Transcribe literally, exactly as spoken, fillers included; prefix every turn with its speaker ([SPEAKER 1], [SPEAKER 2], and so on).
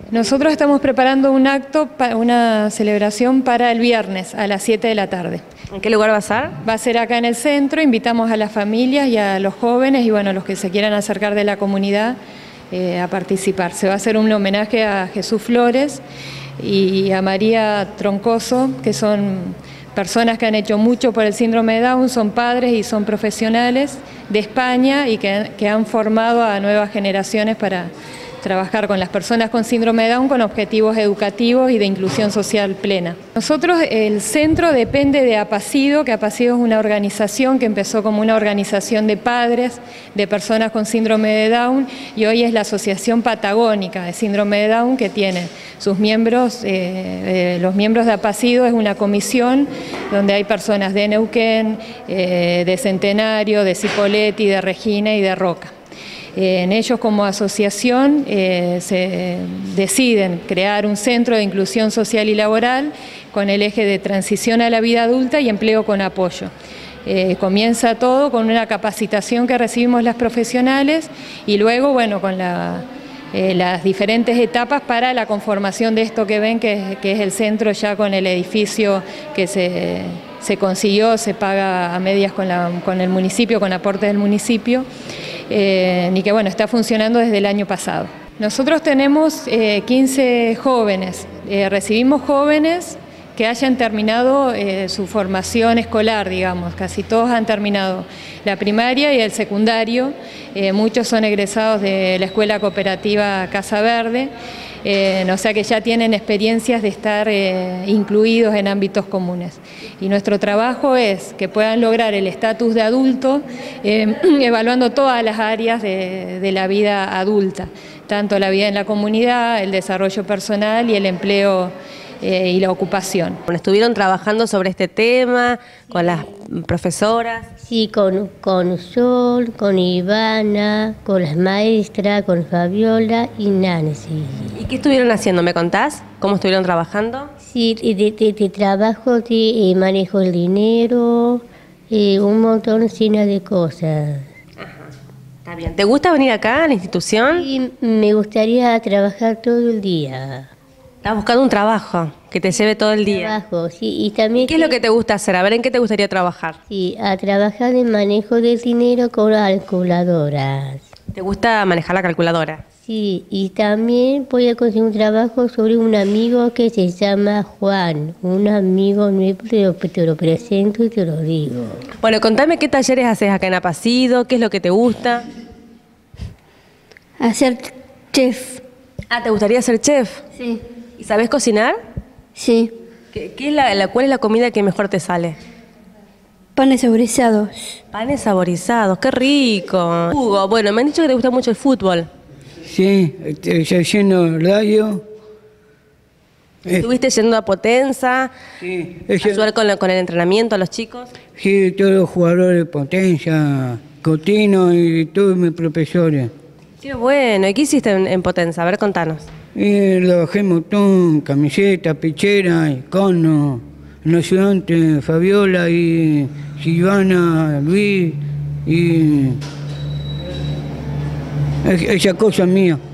[SPEAKER 1] Nosotros estamos preparando un acto, una celebración para el viernes a las siete de la tarde.
[SPEAKER 2] ¿En qué lugar va a ser?
[SPEAKER 1] Va a ser acá en el centro, invitamos a las familias y a los jóvenes y bueno, los que se quieran acercar de la comunidad eh, a participar. Se va a hacer un homenaje a Jesús Flores y a María Troncoso, que son personas que han hecho mucho por el síndrome de Down, son padres y son profesionales de España y que, que han formado a nuevas generaciones para trabajar con las personas con síndrome de Down con objetivos educativos y de inclusión social plena. Nosotros, el centro depende de Apacido, que Apacido es una organización que empezó como una organización de padres de personas con síndrome de Down y hoy es la Asociación Patagónica de Síndrome de Down, que tiene sus miembros, eh, eh, los miembros de Apacido es una comisión donde hay personas de Neuquén, eh, de Centenario, de Cipolletti, de Regina y de Roca. Eh, en ellos como asociación eh, se deciden crear un centro de inclusión social y laboral con el eje de transición a la vida adulta y empleo con apoyo. Eh, comienza todo con una capacitación que recibimos las profesionales y luego, bueno, con la, eh, las diferentes etapas para la conformación de esto que ven, que, que es el centro ya con el edificio que se, se consiguió, se paga a medias con, la, con el municipio, con aportes del municipio. Eh, y que bueno, está funcionando desde el año pasado. Nosotros tenemos eh, quince jóvenes, eh, recibimos jóvenes que hayan terminado eh, su formación escolar, digamos, casi todos han terminado la primaria y el secundario, eh, muchos son egresados de la Escuela Cooperativa Casa Verde, eh, o sea que ya tienen experiencias de estar eh, incluidos en ámbitos comunes. Y nuestro trabajo es que puedan lograr el estatus de adulto, eh, evaluando todas las áreas de, de la vida adulta, tanto la vida en la comunidad, el desarrollo personal y el empleo eh, y la ocupación.
[SPEAKER 2] ¿Estuvieron trabajando sobre este tema con las profesoras?
[SPEAKER 3] Sí, con, con Sol, con Ivana, con las maestras, con Fabiola y Nancy.
[SPEAKER 2] ¿Y qué estuvieron haciendo? ¿Me contás? ¿Cómo estuvieron trabajando?
[SPEAKER 3] Sí, de, de, de trabajo, de eh, manejo del dinero, eh, un montón lleno de cosas.
[SPEAKER 2] Ajá, está bien. ¿Te gusta venir acá a la institución?
[SPEAKER 3] Sí, me gustaría trabajar todo el día.
[SPEAKER 2] Estás buscando un trabajo que te lleve todo el día.
[SPEAKER 3] Trabajo, sí, y también...
[SPEAKER 2] ¿Qué es lo que te gusta hacer? A ver, ¿en qué te gustaría trabajar?
[SPEAKER 3] Sí, a trabajar en manejo del dinero con calculadoras.
[SPEAKER 2] ¿Te gusta manejar la calculadora?
[SPEAKER 3] Sí, y también voy a conseguir un trabajo sobre un amigo que se llama Juan, un amigo nuevo, te lo, te lo presento y te lo digo.
[SPEAKER 2] Bueno, contame qué talleres haces acá en Apacido, qué es lo que te gusta.
[SPEAKER 4] Hacer chef.
[SPEAKER 2] Ah, ¿te gustaría ser chef?
[SPEAKER 4] Sí.
[SPEAKER 2] ¿Y sabés cocinar?
[SPEAKER 4] Sí.
[SPEAKER 2] ¿Qué, qué es la, la, ¿Cuál es la comida que mejor te sale?
[SPEAKER 4] Panes saborizados.
[SPEAKER 2] Panes saborizados, qué rico. Hugo, bueno, me han dicho que te gusta mucho el fútbol.
[SPEAKER 5] Sí, estoy yendo radio.
[SPEAKER 2] ¿Estuviste yendo a Potenza?
[SPEAKER 5] Sí.
[SPEAKER 2] ¿Ayudar con, la, con el entrenamiento a los chicos?
[SPEAKER 5] Sí, todos los jugadores de Potenza, Cotino y todos mis profesores.
[SPEAKER 2] Qué bueno. ¿Y qué hiciste en, en Potenza? A ver, contanos.
[SPEAKER 5] Y le bajé montón, camiseta, pichera, cono, el ayudante Fabiola y Silvana, Luis y esa cosa mía.